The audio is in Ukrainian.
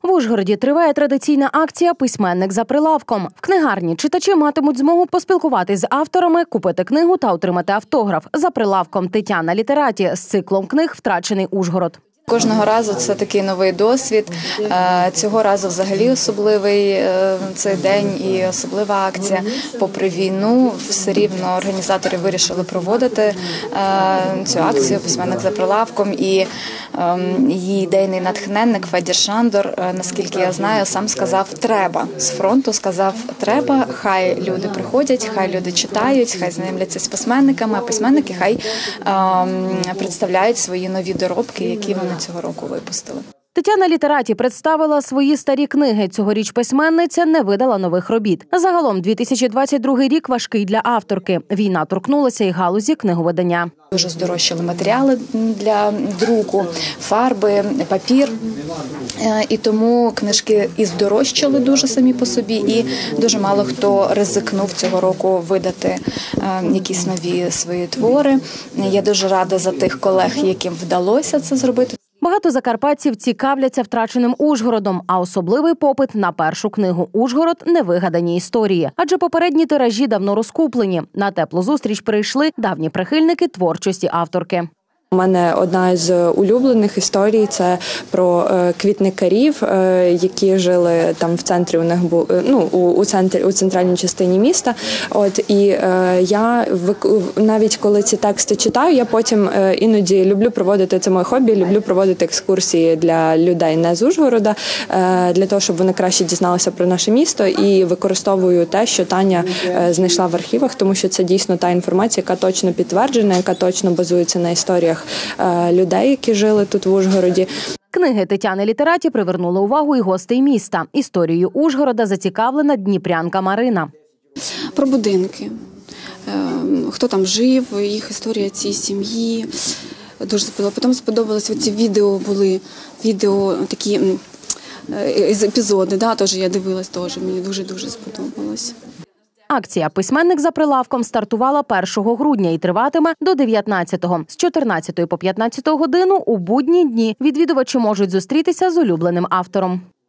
В Ужгороді триває традиційна акція «Письменник за прилавком». В книгарні читачі матимуть змогу поспілкуватись з авторами, купити книгу та отримати автограф. За прилавком Тетяна Літераті з циклом книг «Втрачений Ужгород». Кожного разу це такий новий досвід. Цього разу взагалі особливий цей день і особлива акція. Попри війну, все рівно організатори вирішили проводити цю акцію «Письменник за прилавком». І її ідейний натхненник Федір Шандор, наскільки я знаю, сам сказав «треба». З фронту сказав «треба», хай люди приходять, хай люди читають, хай знайомляться з письменниками, а письменники хай представляють свої нові доробки, які вони цього року випустили. Тетяна Літераті представила свої старі книги. Цьогоріч письменниця не видала нових робіт. Загалом 2022 рік важкий для авторки. Війна торкнулася і галузі книговидання. Дуже здорожчали матеріали для друку, фарби, папір. І тому книжки і здорожчали дуже самі по собі, і дуже мало хто ризикнув цього року видати якісь нові свої твори. Я дуже рада за тих колег, яким вдалося це зробити. Багато закарпатців цікавляться втраченим Ужгородом, а особливий попит на першу книгу «Ужгород. Невигадані історії». Адже попередні тиражі давно розкуплені. На теплу зустріч прийшли давні прихильники творчості авторки. У мене одна з улюблених історій – це про квітникарів, які жили там в центрі, у них був, у центральній частині міста. І я навіть коли ці тексти читаю, я потім іноді люблю проводити, це моє хобі, люблю проводити екскурсії для людей не з Ужгорода, для того, щоб вони краще дізналися про наше місто, і використовую те, що Таня знайшла в архівах, тому що це дійсно та інформація, яка точно підтверджена, яка точно базується на історіях людей, які жили тут в Ужгороді. Книги Тетяни Літераті привернули увагу і гостей міста. Історією Ужгорода зацікавлена дніпрянка Марина. Про будинки, хто там жив, їх історія цієї сім'ї. Дуже сподобалося. Потім сподобалось, ці відео такі епізоди, теж я дивилась, мені дуже-дуже сподобалось. Акція «Письменник за прилавком» стартувала 1 грудня і триватиме до 19-го. З 14 по 15 годину у будні дні відвідувачі можуть зустрітися з улюбленим автором.